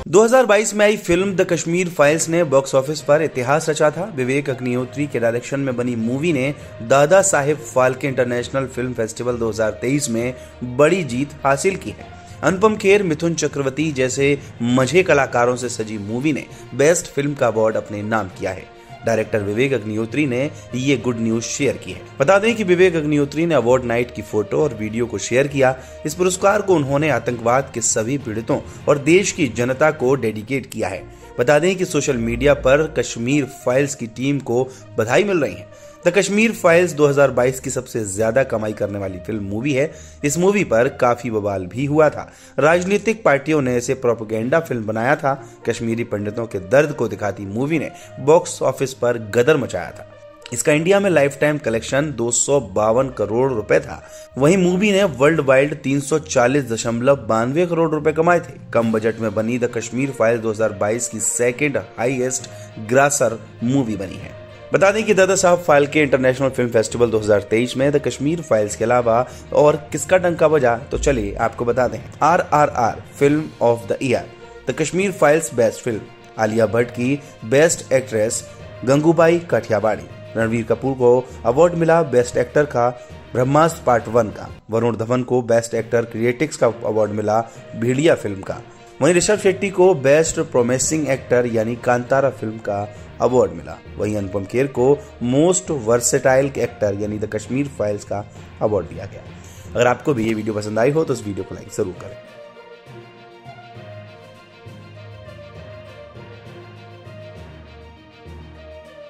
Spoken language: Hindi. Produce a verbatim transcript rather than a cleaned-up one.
दो हज़ार बाईस में आई फिल्म द कश्मीर फाइल्स ने बॉक्स ऑफिस पर इतिहास रचा था। विवेक अग्निहोत्री के डायरेक्शन में बनी मूवी ने Dada Saheb Phalke international film festival दो हज़ार तेईस में बड़ी जीत हासिल की है। अनुपम खेर, मिथुन चक्रवर्ती जैसे मझे कलाकारों से सजी मूवी ने बेस्ट फिल्म का अवार्ड अपने नाम किया है। डायरेक्टर विवेक अग्निहोत्री ने ये गुड न्यूज शेयर की है। बता दें कि विवेक अग्निहोत्री ने अवार्ड नाइट की फोटो और वीडियो को शेयर किया। इस पुरस्कार को उन्होंने आतंकवाद के सभी पीड़ितों और देश की जनता को डेडिकेट किया है। बता दें कि सोशल मीडिया पर कश्मीर फाइल्स की टीम को बधाई मिल रही है। द कश्मीर फाइल्स दो हज़ार बाईस की सबसे ज्यादा कमाई करने वाली फिल्म मूवी है। इस मूवी पर काफी बवाल भी हुआ था। राजनीतिक पार्टियों ने इसे प्रोपेगेंडा फिल्म बनाया था। कश्मीरी पंडितों के दर्द को दिखाती मूवी ने बॉक्स ऑफिस पर गदर मचाया था। इसका इंडिया में लाइफ टाइम कलेक्शन दो सौ बावन करोड़ रुपए था। वहीं मूवी ने वर्ल्ड वाइड तीन सौ चालीस दशमलव बानवे करोड़ रुपए कमाए थे। कम बजट में बनी द कश्मीर फाइल्स दो हज़ार बाईस की सेकेंड हाईएस्ट ग्रासर मूवी बनी है। बता दें कि Dada Saheb Phalke international film festival दो हज़ार तेईस में द कश्मीर फाइल्स के अलावा और किसका डंका बजा, तो चलिए आपको बता दें। R R R film of the year, the Kashmir files best film, Alia Bhatt की बेस्ट एक्ट्रेस गंगूबाई काठियावाड़ी, रणवीर कपूर को अवार्ड मिला बेस्ट एक्टर का ब्रह्मास्त्र पार्ट वन का, वरुण धवन को बेस्ट एक्टर क्रिएटिक्स का अवार्ड मिला भेड़िया फिल्म का, वहीं ऋषभ शेट्टी को बेस्ट प्रोमिसिंग एक्टर यानी कांतारा फिल्म का अवार्ड मिला। वहीं अनुपम खेर को मोस्ट वर्सेटाइल एक्टर यानी द कश्मीर फाइल्स का अवार्ड दिया गया। अगर आपको भी ये वीडियो पसंद आई हो तो इस वीडियो को लाइक जरूर करें।